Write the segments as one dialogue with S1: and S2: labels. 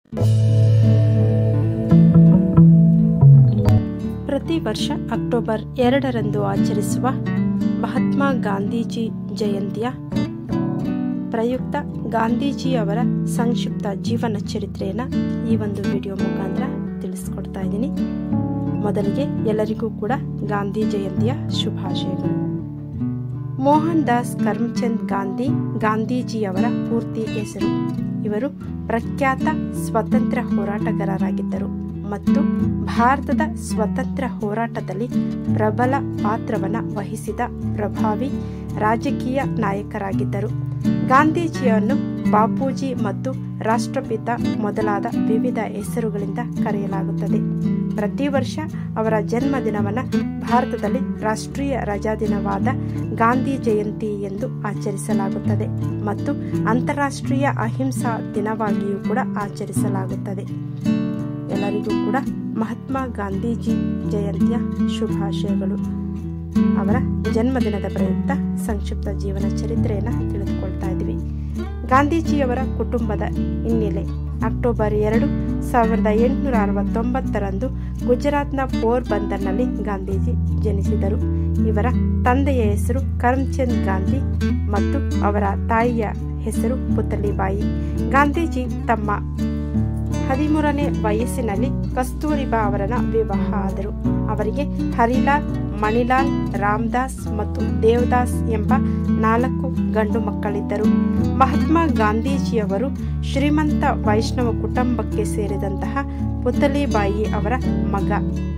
S1: ಪ್ರತಿ ವರ್ಷ ಅಕ್ಟೋಬರ್ 2ರಂದು ಆಚರಿಸುವ ಮಹಾತ್ಮ ಗಾಂಧೀಜಿ ಜಯಂತಿಯ ಪ್ರಯುಕ್ತ ಗಾಂಧೀಜಿಯವರ ಸಂಕ್ಷಿಪ್ತ ಜೀವನ ಚರಿತ್ರೆಯನ್ನು ಈ ಒಂದು ವಿಡಿಯೋ ಮುಖಾಂತರ ತಿಳಿಸ್ಕೊಡ್ತಾ ಇದ್ದೀನಿ. ಮೊದಲಿಗೆ ಎಲ್ಲರಿಗೂ ಕೂಡ ಗಾಂಧಿ ಜಯಂತಿಯ ಶುಭಾಶಯಗಳು. ಮೋಹನ್ ದಾಸ್ ಕರಮ್ಚಂದ್ ಗಾಂಧಿ ಗಾಂಧೀಜಿಯವರ ಪೂರ್ತಿ ಹೆಸರು. ಇವರು ಪ್ರಖ್ಯಾತ ಸ್ವಾತಂತ್ರ್ಯ ಹೋರಾಟಗಾರರಾಗಿದ್ದರು ಮತ್ತು ಭಾರತದ ಸ್ವಾತಂತ್ರ್ಯ ಹೋರಾಟದಲ್ಲಿ ಪ್ರಬಲ ಪಾತ್ರವನ್ನು ವಹಿಸಿದ ಪ್ರಭಾವಿ ರಾಜಕೀಯ ನಾಯಕರಾಗಿದ್ದರು. ಗಾಂಧೀಜಿಯನ್ನು ಬಾಪೂಜಿ ಮತ್ತು ರಾಷ್ಟ್ರಪಿತ ಮೊದಲಾದ ವಿವಿಧ ಹೆಸರುಗಳಿಂದ ಕರೆಯಲಾಗುತ್ತದೆ. ಪ್ರತಿ ವರ್ಷ ಅವರ ಜನ್ಮದಿನವನ್ನು ಭಾರತದಲ್ಲಿ ರಾಷ್ಟ್ರೀಯ ರಜಾದಿನವಾದ ಗಾಂಧಿ ಜಯಂತಿ ಎಂದು ಆಚರಿಸಲಾಗುತ್ತದೆ ಮತ್ತು ಅಂತಾರಾಷ್ಟ್ರೀಯ ಅಹಿಂಸಾ ದಿನವಾಗಿಯೂ ಕೂಡ ಆಚರಿಸಲಾಗುತ್ತದೆ. ಎಲ್ಲರಿಗೂ ಕೂಡ ಮಹಾತ್ಮ ಗಾಂಧೀಜಿ ಜಯಂತಿಯ ಶುಭಾಶಯಗಳು. ಅವರ ಜನ್ಮದಿನದ ಪ್ರಯುಕ್ತ ಸಂಕ್ಷಿಪ್ತ ಜೀವನ ಚರಿತ್ರೆಯನ್ನು ತಿಳಿದುಕೊಳ್ತಾ ಇದ್ವಿ. ಗಾಂಧೀಜಿಯವರ ಕುಟುಂಬದ ಹಿನ್ನೆಲೆ. ಅಕ್ಟೋಬರ್ 2, 1869ರಂದು ಗುಜರಾತ್ನ ಪೋರ್ಬಂದರ್ನಲ್ಲಿ ಗಾಂಧೀಜಿ ಜನಿಸಿದರು. ಇವರ ತಂದೆಯ ಹೆಸರು ಕರಮ್ಚಂದ್ ಗಾಂಧಿ ಮತ್ತು ಅವರ ತಾಯಿಯ ಹೆಸರು ಪುತಲಿಬಾಯಿ. ಗಾಂಧೀಜಿ ತಮ್ಮ 13ನೇ ವಯಸ್ಸಿನಲ್ಲಿ ಕಸ್ತೂರಿಬಾ ಅವರನ್ನು ವಿವಾಹ ಆದರು. ಅವರಿಗೆ ಹರಿಲಾಲ್, ಮಣಿಲಾಲ್, ರಾಮದಾಸ್ ಮತ್ತು ದೇವದಾಸ್ ಎಂಬ 4 ಗಂಡು ಮಕ್ಕಳಿದ್ದರು. ಮಹಾತ್ಮ ಗಾಂಧೀಜಿಯವರು ಶ್ರೀಮಂತ ವೈಷ್ಣವ ಕುಟುಂಬಕ್ಕೆ ಸೇರಿದಂತಹ ಪುತಲಿಬಾಯಿ ಅವರ ಮಗ.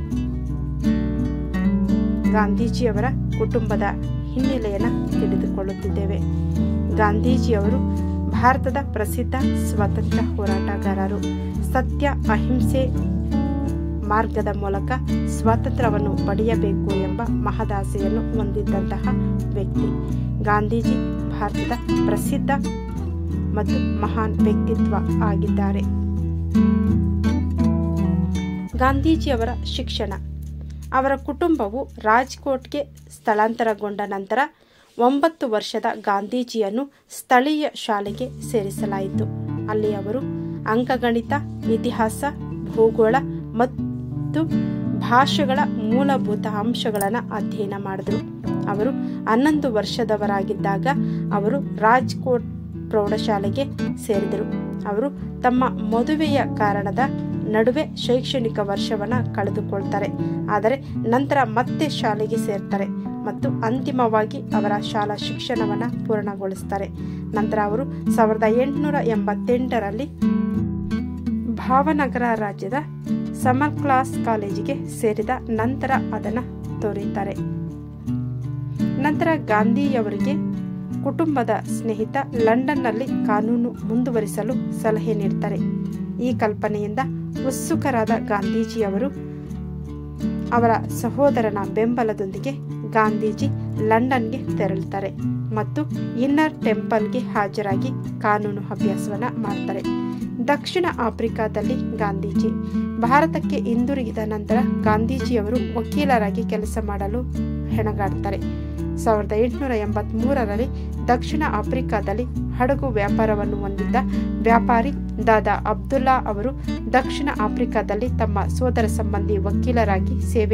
S1: ಗಾಂಧೀಜಿಯವರ ಕುಟುಂಬದ ಹಿನ್ನೆಲೆಯನ್ನು ತಿಳಿದುಕೊಳ್ಳುತ್ತಿದ್ದೇವೆ. ಗಾಂಧೀಜಿಯವರು ಭಾರತದ ಪ್ರಸಿದ್ಧ ಸ್ವಾತಂತ್ರ್ಯ ಹೋರಾಟಗಾರರು. ಸತ್ಯ ಅಹಿಂಸೆ ಮಾರ್ಗದ ಮೂಲಕ ಸ್ವಾತಂತ್ರ್ಯವನ್ನು ಪಡೆಯಬೇಕು ಎಂಬ ಮಹದಾಸೆಯನ್ನು ಹೊಂದಿದ್ದಂತಹ ವ್ಯಕ್ತಿ. ಗಾಂಧೀಜಿ ಭಾರತದ ಪ್ರಸಿದ್ಧ ಮತ್ತು ಮಹಾನ್ ವ್ಯಕ್ತಿತ್ವ ಆಗಿದ್ದಾರೆ. ಗಾಂಧೀಜಿಯವರ ಶಿಕ್ಷಣ. ಅವರ ಕುಟುಂಬವು ರಾಜ್ಕೋಟ್ಗೆ ಸ್ಥಳಾಂತರಗೊಂಡ ನಂತರ 9 ವರ್ಷದ ಗಾಂಧೀಜಿಯನ್ನು ಸ್ಥಳೀಯ ಶಾಲೆಗೆ ಸೇರಿಸಲಾಯಿತು. ಅಲ್ಲಿ ಅವರು ಅಂಕಗಣಿತ, ಇತಿಹಾಸ, ಭೂಗೋಳ ಮತ್ತು ಭಾಷೆಗಳ ಮೂಲಭೂತ ಅಂಶಗಳನ್ನು ಅಧ್ಯಯನ ಮಾಡಿದರು. ಅವರು 11 ವರ್ಷದವರಾಗಿದ್ದಾಗ ಅವರು ರಾಜ್ಕೋಟ್ ಪ್ರೌಢಶಾಲೆಗೆ ಸೇರಿದರು. ಅವರು ತಮ್ಮ ಮದುವೆಯ ಕಾರಣದ ನಡುವೆ ಶೈಕ್ಷಣಿಕ ವರ್ಷವನ್ನು ಕಳೆದುಕೊಳ್ತಾರೆ. ಆದರೆ ನಂತರ ಮತ್ತೆ ಶಾಲೆಗೆ ಸೇರ್ತಾರೆ ಮತ್ತು ಅಂತಿಮವಾಗಿ ಅವರ ಶಾಲಾ ಶಿಕ್ಷಣವನ್ನು ಪೂರ್ಣಗೊಳಿಸ್ತಾರೆ. ನಂತರ ಅವರು 1888ರಲ್ಲಿ ಭಾವನಗರ ರಾಜ್ಯದ ಸಮರ್ ಕ್ಲಾಸ್ ಕಾಲೇಜಿಗೆ ಸೇರಿದ ನಂತರ ಅದನ್ನು ತೊರೆಯುತ್ತಾರೆ. ನಂತರ ಗಾಂಧಿಯವರಿಗೆ ಕುಟುಂಬದ ಸ್ನೇಹಿತ ಲಂಡನ್ನಲ್ಲಿ ಕಾನೂನು ಮುಂದುವರಿಸಲು ಸಲಹೆ ನೀಡುತ್ತಾರೆ. ಈ ಕಲ್ಪನೆಯಿಂದ ಉತ್ಸುಕರಾದ ಗಾಂಧೀಜಿಯವರು ಅವರ ಸಹೋದರನ ಬೆಂಬಲದೊಂದಿಗೆ ಗಾಂಧೀಜಿ ಲಂಡನ್ಗೆ ತೆರಳುತ್ತಾರೆ ಮತ್ತು ಇನ್ನರ್ ಟೆಂಪಲ್ಗೆ ಹಾಜರಾಗಿ ಕಾನೂನು ಅಭ್ಯಾಸವನ್ನು ಮಾಡ್ತಾರೆ. ದಕ್ಷಿಣ ಆಫ್ರಿಕಾದಲ್ಲಿ ಗಾಂಧೀಜಿ. ಭಾರತಕ್ಕೆ ಹಿಂದಿರುಗಿದ ನಂತರ ಗಾಂಧೀಜಿಯವರು ವಕೀಲರಾಗಿ ಕೆಲಸ ಮಾಡಲು ಹೆಣಗಾಡ್ತಾರೆ. 1883ರಲ್ಲಿ ದಕ್ಷಿಣ ಆಫ್ರಿಕಾದಲ್ಲಿ ಹಡಗು ವ್ಯಾಪಾರವನ್ನು ಹೊಂದಿದ್ದ ವ್ಯಾಪಾರಿ ದಾದಾ ಅಬ್ದುಲ್ಲಾ ಅವರು ದಕ್ಷಿಣ ಆಫ್ರಿಕಾದಲ್ಲಿ ತಮ್ಮ ಸೋದರ ಸಂಬಂಧಿ ವಕೀಲರಾಗಿ ಸೇವೆ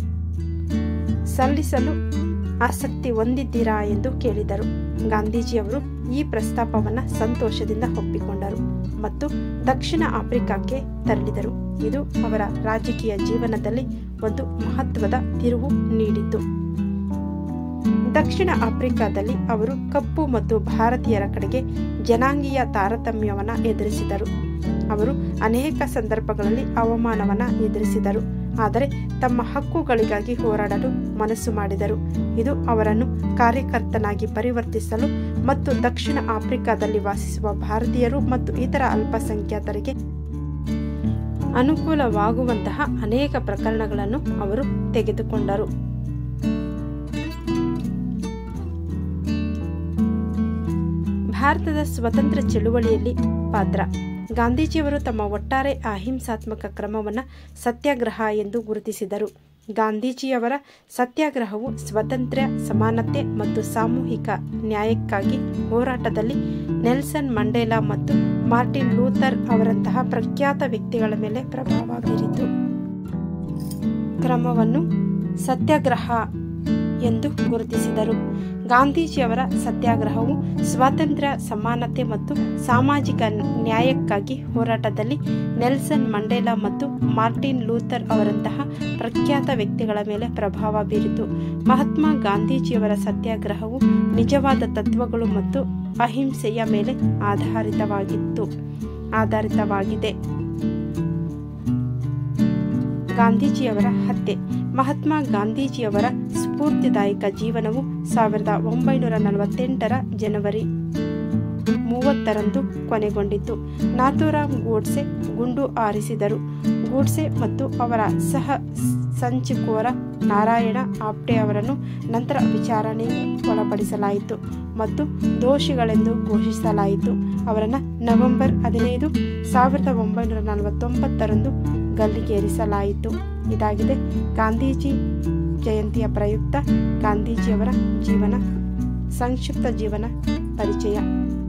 S1: ಸಲ್ಲಿಸಲು ಆಸಕ್ತಿ ಹೊಂದಿದ್ದೀರಾ ಎಂದು ಕೇಳಿದರು. ಗಾಂಧೀಜಿಯವರು ಈ ಪ್ರಸ್ತಾಪವನ್ನು ಸಂತೋಷದಿಂದ ಒಪ್ಪಿಕೊಂಡರು ಮತ್ತು ದಕ್ಷಿಣ ಆಫ್ರಿಕಾಕ್ಕೆ ತೆರಳಿದರು. ಇದು ಅವರ ರಾಜಕೀಯ ಜೀವನದಲ್ಲಿ ಒಂದು ಮಹತ್ವದ ತಿರುವು ನೀಡಿತು. ದಕ್ಷಿಣ ಆಫ್ರಿಕಾದಲ್ಲಿ ಅವರು ಕಪ್ಪು ಮತ್ತು ಭಾರತೀಯರ ಕಡೆಗೆ ಜನಾಂಗೀಯ ತಾರತಮ್ಯವನ್ನು ಎದುರಿಸಿದರು. ಅವರು ಅನೇಕ ಸಂದರ್ಭಗಳಲ್ಲಿ ಅವಮಾನವನ್ನು ಎದುರಿಸಿದರು, ಆದರೆ ತಮ್ಮ ಹಕ್ಕುಗಳಿಗಾಗಿ ಹೋರಾಡಲು ಮನಸ್ಸು ಮಾಡಿದರು. ಇದು ಅವರನ್ನು ಕಾರ್ಯಕರ್ತನಾಗಿ ಪರಿವರ್ತಿಸಲು ಮತ್ತು ದಕ್ಷಿಣ ಆಫ್ರಿಕಾದಲ್ಲಿ ವಾಸಿಸುವ ಭಾರತೀಯರು ಮತ್ತು ಇತರ ಅಲ್ಪಸಂಖ್ಯಾತರಿಗೆ ಅನುಕೂಲವಾಗುವಂತಹ ಅನೇಕ ಪ್ರಕರಣಗಳನ್ನು ಅವರು ತೆಗೆದುಕೊಂಡರು. ಭಾರತದ ಸ್ವತಂತ್ರ ಚಳುವಳಿಯಲ್ಲಿ ಪಾತ್ರ. ಗಾಂಧೀಜಿಯವರು ತಮ್ಮ ಒಟ್ಟಾರೆ ಅಹಿಂಸಾತ್ಮಕ ಕ್ರಮವನ್ನು ಸತ್ಯಾಗ್ರಹ ಎಂದು ಗುರುತಿಸಿದರು ಗಾಂಧೀಜಿಯವರ ಸತ್ಯಾಗ್ರಹವು ಸ್ವಾತಂತ್ರ್ಯ, ಸಮಾನತೆ ಮತ್ತು ಸಾಮೂಹಿಕ ನ್ಯಾಯಕ್ಕಾಗಿ ಹೋರಾಟದಲ್ಲಿ ನೆಲ್ಸನ್ ಮಂಡೇಲಾ ಮತ್ತು ಮಾರ್ಟಿನ್ ಲೂಥರ್ ಅವರಂತಹ ಪ್ರಖ್ಯಾತ ವ್ಯಕ್ತಿಗಳ ಮೇಲೆ ಪ್ರಭಾವ ಬೀರಿತು. ಕ್ರಮವನ್ನು ಸತ್ಯಾಗ್ರಹ ಎಂದು ಗುರುತಿಸಿದರು. ಗಾಂಧೀಜಿಯವರ ಸತ್ಯಾಗ್ರಹವು ಸ್ವಾತಂತ್ರ್ಯ, ಸಮಾನತೆ ಮತ್ತು ಸಾಮಾಜಿಕ ನ್ಯಾಯಕ್ಕಾಗಿ ಹೋರಾಟದಲ್ಲಿ ನೆಲ್ಸನ್ ಮಂಡೇಲಾ ಮತ್ತು ಮಾರ್ಟಿನ್ ಲೂಥರ್ ಅವರಂತಹ ಪ್ರಖ್ಯಾತ ವ್ಯಕ್ತಿಗಳ ಮೇಲೆ ಪ್ರಭಾವ ಬೀರಿತು. ಮಹಾತ್ಮ ಗಾಂಧೀಜಿಯವರ ಸತ್ಯಾಗ್ರಹವು ನಿಜವಾದ ತತ್ವಗಳು ಮತ್ತು ಅಹಿಂಸೆಯ ಮೇಲೆ ಆಧಾರಿತವಾಗಿದೆ. ಗಾಂಧೀಜಿಯವರ ಹತ್ಯೆ. ಮಹಾತ್ಮ ಗಾಂಧೀಜಿಯವರ ಸ್ಫೂರ್ತಿದಾಯಕ ಜೀವನವು 1948 ಜನವರಿ 30 ಕೊನೆಗೊಂಡಿತು. ನಾಥೂರಾಮ್ ಗೋಡ್ಸೆ ಗುಂಡು ಹಾರಿಸಿದರು. ಗೋಡ್ಸೆ ಮತ್ತು ಅವರ ಸಹ ಸಂಚುಕೋರ ನಾರಾಯಣ ಆಪ್ಟೆ ಅವರನ್ನು ನಂತರ ವಿಚಾರಣೆಗೆ ಒಳಪಡಿಸಲಾಯಿತು ಮತ್ತು ದೋಷಿಗಳೆಂದು ಘೋಷಿಸಲಾಯಿತು. ಅವರನ್ನು ನವೆಂಬರ್ 15, 1949 ಗಲ್ಲಿಗೇರಿಸಲಾಯಿತು. ಇದಾಗಿದೆ ಗಾಂಧೀಜಿ ಜಯಂತಿಯ ಪ್ರಯುಕ್ತ ಗಾಂಧೀಜಿಯವರ ಸಂಕ್ಷಿಪ್ತ ಜೀವನ ಪರಿಚಯ.